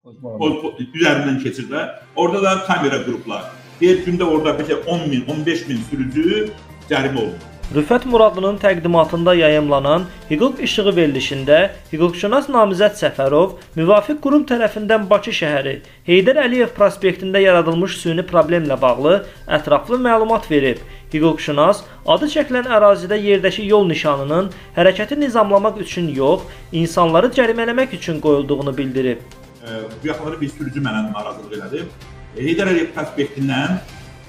üzərindən keçirlər. Orada da kamera qruplar. Bir gündə orada 10 min, 15 min sürücü cərimə olunur. Rüfət Muradlının təqdimatında yayımlanan hüquq işığı verilişində hüquqşünas namizəd Səfərov müvafiq qurum tərəfindən Bakı şəhəri Heydər Əliyev prospektində yaradılmış süni problemlə bağlı ətraflı məlumat verib. Hüquqşünas adı çəkilən ərazidə yerdəki yol nişanının hərəkəti nizamlamaq üçün yox, insanları cərimələmək üçün qoyulduğunu bildirib. Bu yaxınları bir sürücü mənə narazılıq elədi. Heydər Əliyev prospektindən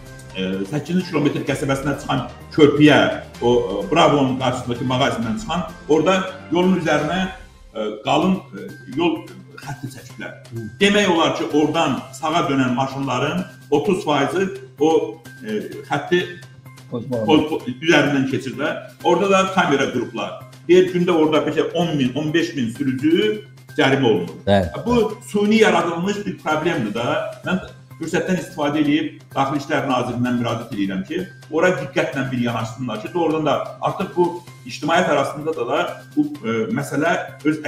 8 kilometr qəsəbəsindən çıxan körpüyə, o Bravo'nun qarşısındakı mağazindən çıxan, orada yolun üzərinə qalın yol xətti çəkiblər. Demək olar ki, oradan sağa dönən maşınların 30%-i o xətti üzərindən keçirlər. Orada da kamera qruplar. Bir gündə orada 10 min, 15 min sürücü cərimə olunur. Bu suni yaradılmış bir problemdir da. Mən fürsətdən istifadə edib Daxili İşlər Nazirindən müraciət edirəm ki, ora diqqətlə bir yanaşsınlar ki, doğrudan da artıq bu ictimaiyyət arasında da bu məsələ öz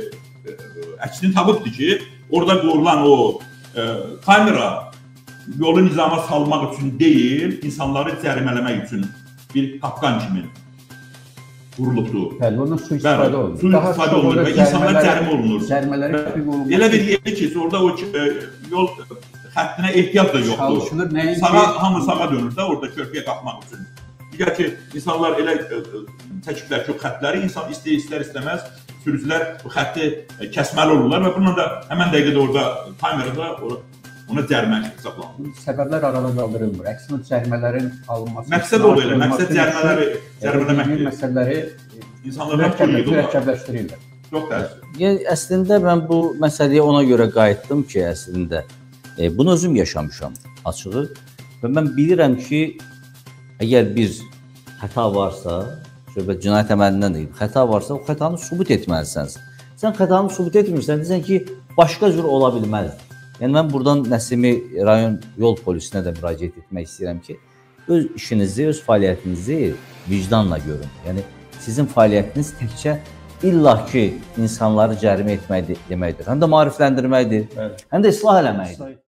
əksini tapıbdır ki, orada qorulan o kamera yolu nizama salmaq üçün deyil, insanları cərimələmək üçün bir qapqan kimi qurulubdur. Bəli, ondan su istifadə olunur. Su istifadə olunur və insanlar cərimə olunur. Cərimələri tətbiq olunur. Elə bir yerdir ki, orada o yol xəttinə ehtiyac da yoxdur. Hamı sağa dönür də orada körpüyə qalxmaq üçün. Digər ki, insanlar elə çəkiblər ki, o xətləri insan istər-istəməz sürücülər bu xətti kəsməli olurlar və bununla da həmən dəqiqədə orada kamerada ona cərimə hesablanır. Səbəblər aradan qaldırılmır. Əksinə cərimələrin alınması. Məqsəd o belə, məqsəd cərimələməkdir. Məsələləri insanlar mürəkkəbləşdirirlər. Çox təəssüf. Yəni əslində mən bu məsələyə ona görə qayıtdım ki, əslində bunu özüm yaşamışam açığı və mən bilirəm ki, əgər bir xəta varsa, söhbət cinayət əməlindən deyil, xəta varsa, o xətanı sübut etməlisən. Sən xətanı sübut etmirsən, deyirsən ki, başqa cür ola bilməzdir. Yəni mən buradan Nəsimi rayon yol polisinə də müraciət etmək istəyirəm ki, öz işinizi, öz fəaliyyətinizi vicdanla görün. Yəni sizin fəaliyyətiniz təkcə illaki insanları cərimə etmək deməkdir. Həm də maarifləndirməkdir, həm də islah eləməkdir.